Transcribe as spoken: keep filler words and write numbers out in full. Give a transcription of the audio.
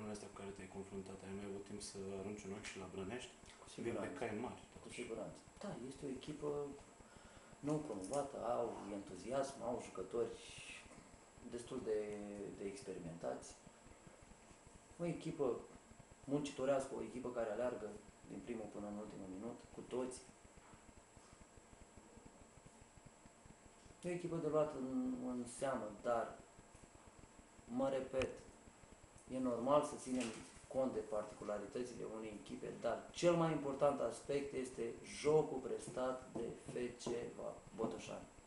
echipele astea cu care te-ai confruntat, ai mai avut timp să arunci un ochi și la Brănești? Cu Vin siguranță. pe cai mari. Cu siguranță. Da, este o echipă nou promovată, au entuziasm, au jucători destul de, de experimentați. O echipă muncitorească, o echipă care aleargă din primul până în ultimul minut, cu toți. E o echipă de luat în, în seamă, dar, mă repet, e normal să ținem cont de particularitățile unei echipe, dar cel mai important aspect este jocul prestat de F C Botoșani.